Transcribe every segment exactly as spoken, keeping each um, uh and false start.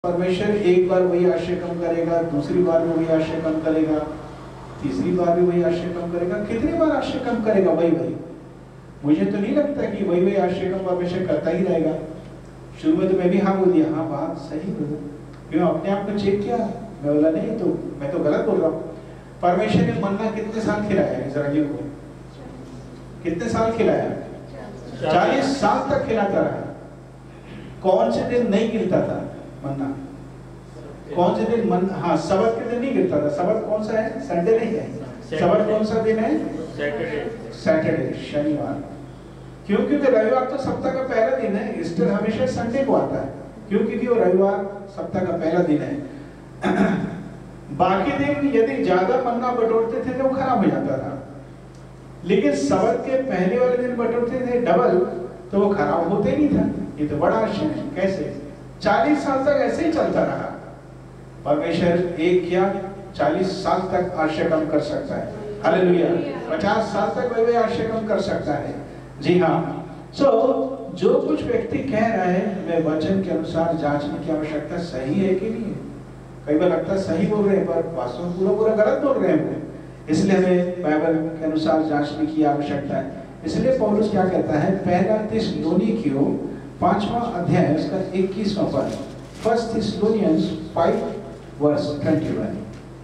परमेश्वर एक बार वही आश्रय कम करेगा, दूसरी बार में वही आश्रय कम करेगा, तीसरी बार भी वही आश्रय कम करेगा। कितनी बार आश्रय कम करेगा? वही वही मुझे तो नहीं लगता कि वही वही आश्रय कम परमेश्वर करता ही रहेगा। शुरू में तो मैं भी हाँ बोल दिया, हाँ बात सही बोलो, क्यों अपने आप को चेक किया, मैं बोला नहीं तो मैं तो गलत बोल रहा हूँ। परमेश्वर ने मन्ना कितने साल खिलाया इस्राएलियों को? कितने साल खिलाया? चालीस साल तक खिलाता रहा। कौन से दिन नहीं गिरता था मन्ना? कौन से दिन मन हाँ सबत के दिन नहीं गिरता था। सबत कौन सा है? संडे नहीं है। सबत कौन सा दिन है? सैटरडे। सैटरडे, शनिवार। क्यों? क्योंकि रविवार तो सप्ताह का पहला दिन है। ईस्टर हमेशा संडे को आता है। क्यों? क्योंकि वो रविवार सप्ताह का पहला दिन है। बाकी दिन यदि ज्यादा मन्ना बटोरते थे तो वो खराब हो जाता था, लेकिन सबत के पहले वाले दिन बटोरते थे डबल तो वो खराब होते नहीं था। ये तो बड़ा आश्चर्य है। कैसे? चालीस साल तक ऐसे ही चलता रहा। परमेश्वर एक क्या चालीस साल तक आश्रय कम कर सकता है। हालेलुया। पचास साल तक वही आश्रय कम कर सकता है। जी हाँ। सो so, जो कुछ व्यक्ति कह रहा है मैं वचन के अनुसार जांचने की आवश्यकता सही है कि नहीं है। कई बार लगता है सही बोल रहे हैं पर वास्तव में पूरा पूरा गलत बोल रहे हैं, इसलिए हमें बाइबल के अनुसार जांचने की आवश्यकता है। इसलिए पौलुस क्या कहता है? पहला थिस्सलुनीकियों पांचवा अध्याय उसका इक्कीसवां पद, first Thessalonians five verse twenty one.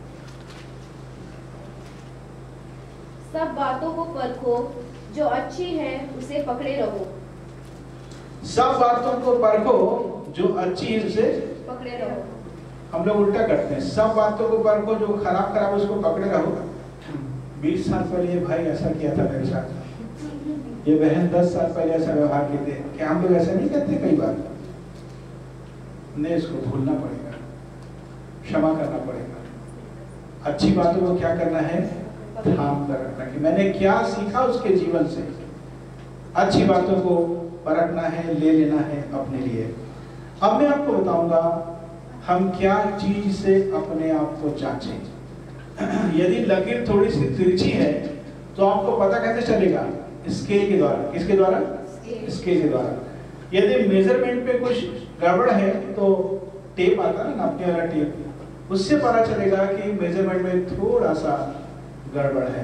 सब बातों को परखो, जो अच्छी है उसे पकड़े रहो। सब बातों को परखो, जो अच्छी है उसे पकड़े रहो। हम लोग उल्टा करते हैं, सब बातों को परखो, जो खराब खराब उसको पकड़े रहो। बीस साल पहले ये भाई ऐसा किया था मेरे साथ, ये बहन दस साल पहले ऐसा व्यवहार किए थे। क्या हम लोग ऐसा नहीं करते? कई बार नहीं, इसको भूलना पड़ेगा, क्षमा करना पड़ेगा। अच्छी बातों को क्या करना है? थाम कर रखना कि मैंने क्या सीखा उसके जीवन से। अच्छी बातों को परखना है, ले लेना है अपने लिए। अब मैं आपको बताऊंगा हम क्या चीज से अपने आप को जांचें। यदि लकीर थोड़ी सी तिरछी है तो आपको पता कैसे चलेगा? स्केल के द्वारा। किसके द्वारा? स्केल के द्वारा। यदि मेजरमेंट पे कुछ गड़बड़ है तो टेप आता है ना, नापने वाला टेप, उससे पता चलेगा कि मेजरमेंट में थोड़ा सा गड़बड़ है।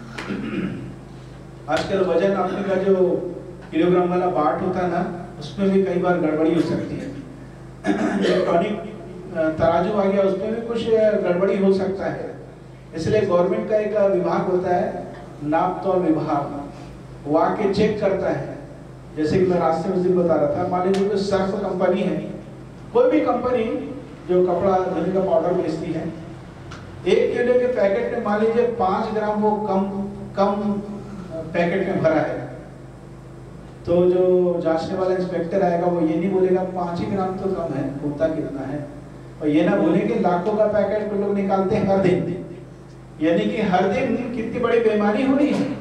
आजकल वजन नापने का जो किलोग्राम वाला बाट होता है ना, उसमें भी कई बार गड़बड़ी हो सकती है। इलेक्ट्रॉनिक तराजू आ गया, उसमें भी कुछ गड़बड़ी हो सकता है। इसलिए गवर्नमेंट का एक विभाग होता है, नाप तौल विभाग, वो आके चेक करता है। जैसे कि मैं रास्ते में उस दिन बता रहा था, मान लीजिए कोई सर्फ कंपनी है, कोई भी कंपनी जो कपड़ा धोने का पाउडर बेचती है, एक किलो के पैकेट में मान लीजिए पांच ग्राम वो कम कम पैकेट में भरा है, तो जो जांचने वाला इंस्पेक्टर आएगा वो ये नहीं बोलेगा पांच ही ग्राम तो कम है, होता कितना है, और ये ना बोलेंगे लाखों का पैकेट लोग निकालते हैं हर दिन। यानी कि हर दिन कितनी बड़ी बेईमानी हो रही है।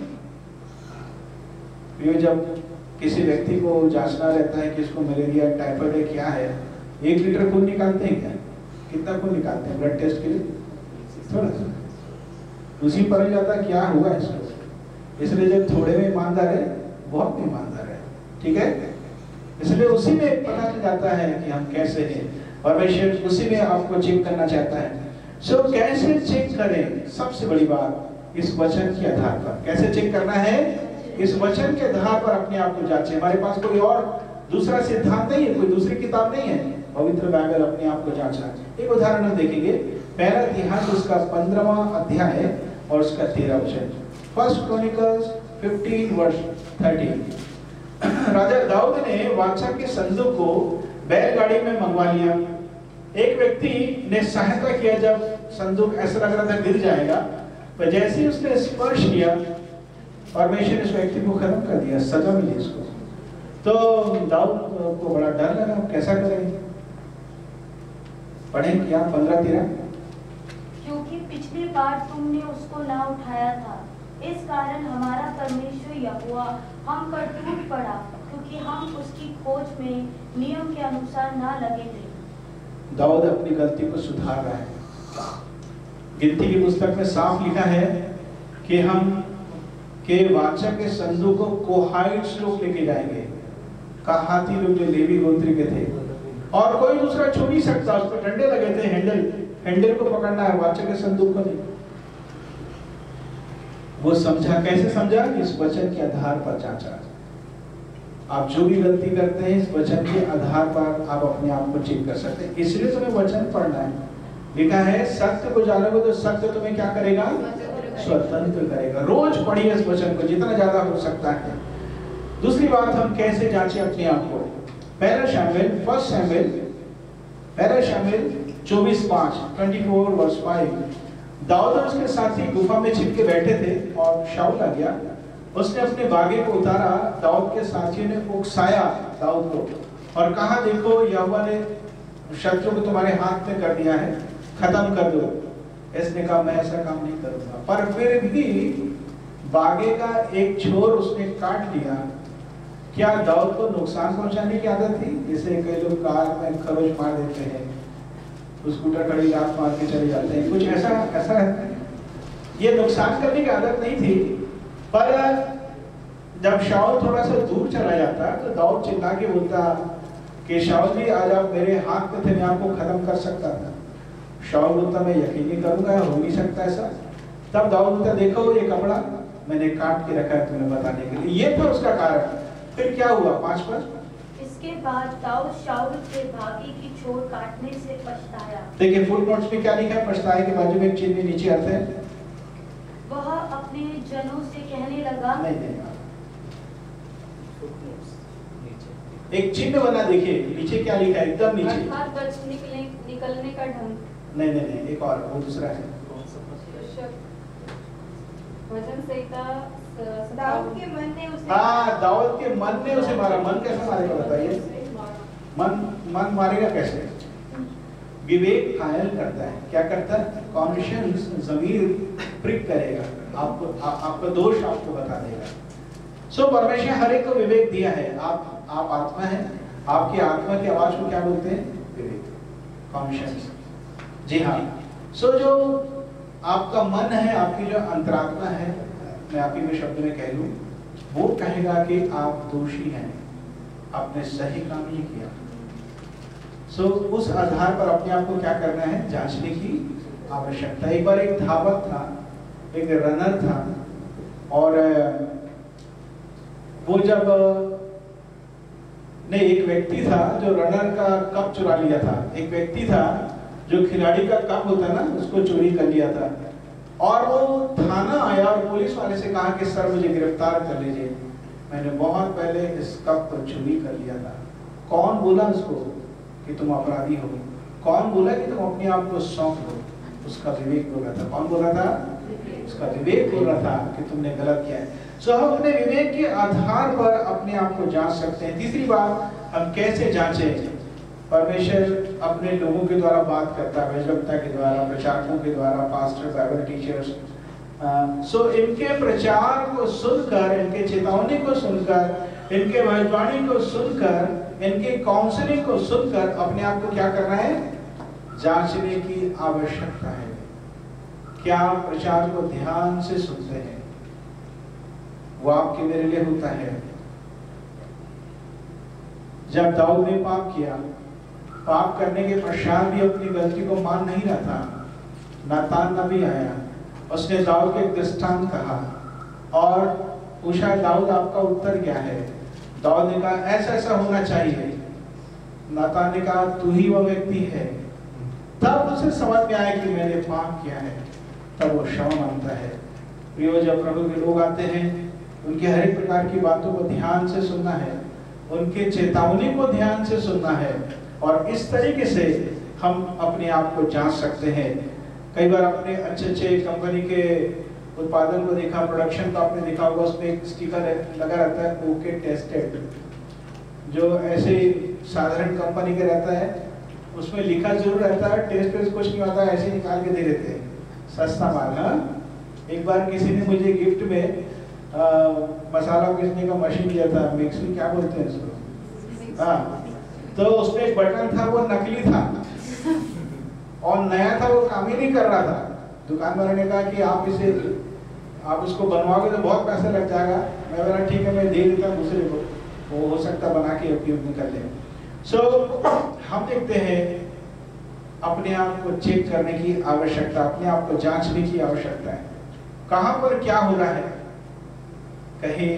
ये जब किसी व्यक्ति को जांचना रहता है कि इसको मलेरिया टाइफाइड है क्या है, एक लीटर खून निकालते हैं क्या? कितना खून निकालते हैं ब्लड टेस्ट के लिए? थोड़ा सा, उसी पर जाता क्या हुआ इसको। इसलिए जब थोड़े में ईमानदार है, बहुत में ईमानदार है, ठीक है। इसलिए उसी में पता चल जाता है कि हम कैसे हैं। परमेश्वर उसी में आपको चेक करना चाहता है। सो so, कैसे चेक करें? सबसे बड़ी बात इस वचन के आधार पर। कैसे चेक करना है? इस वचन के आधार पर अपने आप को जांचें। हमारे पास कोई और दूसरा सिद्धांत नहीं है, कोई दूसरी किताब नहीं है, पवित्र बाइबल अपने आप को जांचना। एक उदाहरण हम देखेंगे, पहला इतिहास उसका पंद्रहवां अध्याय और उसका तेरह वचन, first Chronicles fifteen verse thirteen. राजा दाऊद ने वाचा के संदूक को बैलगाड़ी में मंगवा लिया। एक व्यक्ति ने सहायता किया, जब संदूक ऐसा लग रहा था गिर जाएगा, पर जैसे ही उसने स्पर्श किया परमेश्वर इस व्यक्ति को खत्म कर दिया, सजा मिली इसको। तो दाऊद को बड़ा डर लगा, कैसा करेंगे? पढ़ें क्या पंद्रह तेरह। क्योंकि पिछली बार तुमने उसको ना उठाया था, इस कारण हमारा परमेश्वर यहोवा हम पर टूट पड़ा, क्योंकि हम उसकी खोज में नियम के अनुसार ना लगे थे। दाऊद अपनी गलती को सुधार रहा है। गिनती की पुस्तक में साफ लिखा है कि हम के वाचा के संदूक को कोहाइट्स लोग लेके जाएंगे। कहाती लोग जो लेवी गोत्र के थे और कोई दूसरा छू नहीं सकता, उस पर डंडे लगे थे, हैंडल हैंडल को पकड़ना है, वाचा के संदूक को नहीं। वो समझा, कैसे समझा? इस वचन के आधार पर जांचा। आप जो भी गलती करते हैं इस वचन के आधार पर आप अपने आप को चेक कर सकते हैं। इसलिए तुम्हें वचन पढ़ना है। लिखा है सत्य को जानोगे तो सत्य तुम्हें क्या करेगा? स्वतंत्र करेगा। रोज पढ़िए इस वचन को जितना ज्यादा हो सकता है। दूसरी बात, हम कैसे जांचें अपने आप को? पहला शमूएल, फर्स्ट शमूएल, पहला शमूएल चौबीस पाँच, चौबीस वर्स पाँच। दाऊद और उसके साथी गुफा में छिप के बैठे थे और शाऊल आ गया। उसने अपने बागे को उतारा। दाऊद के साथियों ने उकसाया दाऊद को और कहा, देखो यहोवा ने शत्रु को तुम्हारे हाथ में कर दिया है, खत्म कर दो। इसने कहा, मैं ऐसा काम नहीं करूंगा। पर फिर भी बागे का एक छोर उसने काट लिया। क्या दाऊद को नुकसान पहुंचाने की आदत थी? जैसे कई लोग कार में खरोच मार देते हैं, स्कूटर खड़ी लात मार के चले जाते हैं, कुछ ऐसा ऐसा रहता है। ये नुकसान करने की आदत नहीं थी। पर जब शाऊल थोड़ा सा दूर चला जाता तो दाऊद चिल्ला के बोलता कि शाऊल जी आज आप मेरे हाथ में थे, मैं आपको खत्म कर सकता था। शाऊल बोलता, मैं यकीन नहीं करूंगा, हो नहीं सकता ऐसा। तब दाऊद बोलता, देखो ये कपड़ा मैंने काट के रखा है तुम्हें बताने के लिए। ये था उसका कारण। फिर क्या हुआ? पांच पर इसके बाद दाऊद शाऊल के बागी की छोर काटने से पछताया। देखिए फुट नोट्स में क्या लिखा है? पछताए के बाजू में एक चिन्ह नीचे अर्थ है। वह अपने जनों से कहने लगा, नहीं नहीं, एक चिन्ह बना, देखिए नीचे क्या लिखा है, एकदम नीचे। अर्थात बच निकलने निकलने का ढंग। नहीं नहीं नहीं, एक और, वो दूसरा है। वचन संहिता दाऊद के मन ने उसे हाँ, दाऊद के मन ने उसे मारा। मन कैसे मारेगा बताइए? मन मन मारेगा कैसे? विवेक घायल करता है। क्या करता है? कॉन्शियंस, ज़मीर प्रिक करेगा आपको, आ, आपका दोष आपको बता देगा। सो so, परमेश्वर हर एक को विवेक दिया है। आप आप आत्मा है, आपकी आत्मा की आवाज को क्या बोलते हैं? विवेक, कॉन्शियंस। जी हाँ। सो so, जो आपका मन है, आपकी जो अंतरात्मा है, मैं आप ही के शब्द में कह लूं, वो कहेगा कि आप दोषी हैं, आपने सही काम नहीं किया। सो so, उस आधार पर अपने आप को क्या करना है? जांचने की आवश्यकता। एक बार एक धावक था, एक रनर था, और वो जब नहीं एक व्यक्ति था जो रनर का कप चुरा लिया था। एक व्यक्ति था जो खिलाड़ी का कप होता है ना, उसको चोरी कर लिया था। और वो थाना आया और पुलिस वाले से कहा कि सर मुझे गिरफ्तार कर लीजिए, मैंने बहुत पहले इस कप को चोरी कर लिया था। कौन बोला उसको कि तुम अपराधी हो? कौन बोला कि तुम अपने आप को सौंप दो? उसका विवेक बोल रहा था। कौन बोल रहा था? उसका विवेक बोल रहा था कि तुमने गलत किया है। सो हम अपने विवेक के आधार पर अपने आप को जांच सकते हैं। तीसरी बात, हम कैसे जांचें? परमेश्वर अपने लोगों के द्वारा बात करता है, वैज्ञता के द्वारा, प्रचारकों के द्वारा, पास्टर, बाइबल टीचर्स। सो इनके प्रचार को सुनकर, इनके चेतावनी को सुनकर, इनके भविष्यवाणी को सुनकर, इनके काउंसलिंग को सुनकर अपने आप को क्या करना है? जांचने की आवश्यकता है। क्या प्रचार को ध्यान से सुनते हैं? वो आपके मेरे लिए होता है। जब दाऊद ने पाप किया, पाप करने के पश्चात भी अपनी गलती को मान नहीं रहा था। नातान नबी आया, उसने दाऊद के दृष्टांत कहा और पूछा, दाऊद आपका उत्तर क्या है? दाऊद ने कहा, ऐसा ऐसा होना चाहिए। नातान ने कहा, तू ही वो व्यक्ति है। तब उसे समझ में आया कि मैंने पाप किया है। तब वो क्षमा मांगता है। प्रियो, जब प्रभु के लोग आते हैं, उनके हर एक प्रकार की बातों को ध्यान से सुनना है, उनके चेतावनी को ध्यान से सुनना है, और इस तरीके से हम अपने आप को जांच सकते हैं। कई बार अपने अच्छे अच्छे कंपनी के उत्पादन को देखा, प्रोडक्शन का आपने देखा होगा, उसमें एक स्टिकर लगा रहता है, ओके टेस्टेड। जो ऐसे साधारण कंपनी के रहता है, उसमें लिखा जरूर रहता है, टेस्ट वेस्ट कुछ नहीं होता, ऐसे निकाल के दे देते हैं, सस्ता माल। हाँ, एक बार किसी ने मुझे गिफ्ट में आ, मसाला पीसने का मशीन दिया था, मिक्सी क्या बोलते हैं इसको, हाँ, तो उसमें एक बटन था, वो नकली था और नया था, वो काम ही नहीं कर रहा था। दुकान वाले ने कहा कि आप इसे आप इसको बनवाओगे तो बहुत पैसा लग जाएगा। मैं बोला ठीक है, मैं दे देता दूसरे को, वो हो सकता बना के उपयोग कर ले। सो so, हम देखते हैं अपने आप को चेक करने की आवश्यकता, अपने आप को जांचने की आवश्यकता है। कहां पर क्या हो रहा है? कहीं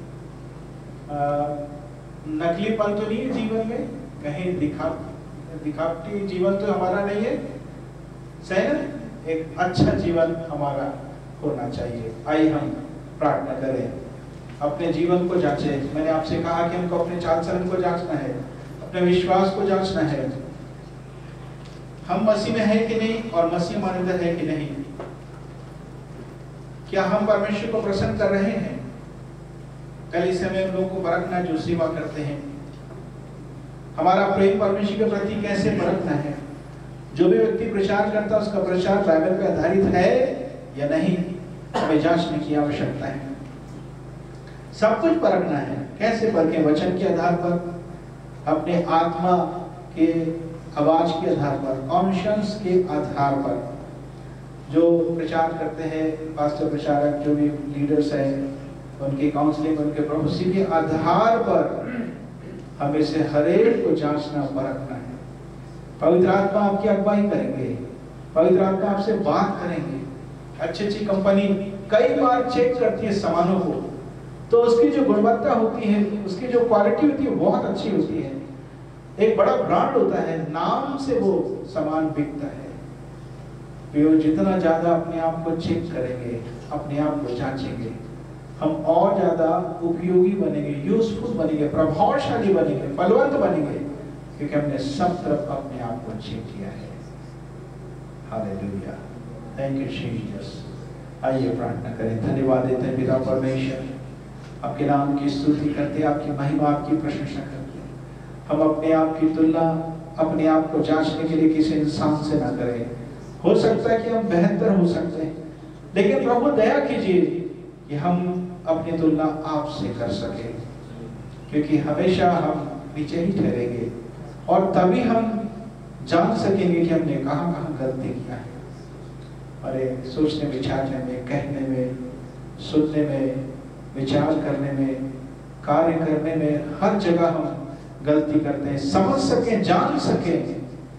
नकलीपन तो नहीं है जीवन में, कहीं दिखा दिखावटी जीवन तो हमारा नहीं है, सही ना? एक अच्छा जीवन हमारा होना चाहिए। आइए हम प्रार्थना करें, अपने जीवन को जांचें। मैंने आपसे कहा कि हमको अपने चाल चलन को जांचना है, अपने विश्वास को जांचना है, हम मसीह में है कि नहीं और मसीह हमारे अंदर है कि नहीं। क्या हम परमेश्वर को प्रसन्न कर रहे हैं? कल इस समय हम लोगों को परखना जो सेवा करते हैं, हमारा प्रेम परमेश्वर के प्रति कैसे परखना है। जो भी व्यक्ति प्रचार करता है उसका प्रचार बाइबल पे आधारित है या नहीं, हमें जांचने की आवश्यकता है। सब कुछ परखना है। कैसे परखें? वचन के आधार पर, अपने आत्मा के आवाज के आधार पर, कॉन्शियंस के आधार पर। जो प्रचार करते हैं, पास्टर प्रचारक, जो भी लीडर्स हैं, उनकी काउंसलिंग, उनके प्रोफेसी के आधार पर हमें से हरेक को जांचना परखना है। पवित्र आत्मा आपकी अगुवाई करेंगे, पवित्र आत्मा आपसे बात करेंगे। अच्छी अच्छी कंपनी कई बार चेक करती है सामानों को, तो उसकी जो गुणवत्ता होती है, उसकी जो क्वालिटी होती है, बहुत अच्छी होती है। एक बड़ा ब्रांड होता है, नाम से वो सामान बिकता है। वो जितना ज्यादा अपने आप को चेक करेंगे, अपने आप को जांचेंगे, हम और ज्यादा उपयोगी बनेंगे, यूजफुल बनेंगे, प्रभावशाली बनेंगे, बलवंत बनेंगे, क्योंकि हमने सब तरफ अपने आप को चेक किया है। हालेलुया, थैंक यू जीसस। आइए प्रार्थना करें। धन्यवाद देते हैं पिता परमेश्वर, आपके नाम की स्तुति करते, आपकी महिमा, आपकी प्रशंसा करते हैं। हम अपने आप की तुलना अपने आप को जांचने के लिए किसी इंसान से ना करें। हो सकता है कि हम बेहतर हो सकते हैं, लेकिन प्रभु दया कीजिए कि हम अपनी तुलना आपसे कर सके, क्योंकि हमेशा हम नीचे ही ठहरेंगे और तभी हम जान सकेंगे कि हमने कहां कहां गलती किया है। अरे सोचने विचारने में, कहने में, सुनने में, विचार करने में, कार्य करने में, हर जगह हम गलती करते हैं। समझ सकें, जान सकें,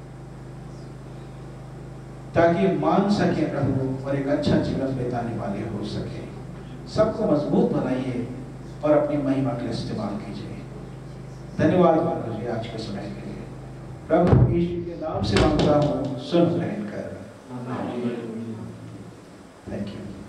ताकि मान सकें प्रभु और एक अच्छा जीवन बिताने वाले हो सके। सबको मजबूत बनाइए और अपनी महिमा के लिए इस्तेमाल कीजिए। धन्यवाद प्रभु जी आज के समय के लिए। प्रभु यीशु के नाम से मांगता हूँ, सुन ग्रहण कर। Thank you.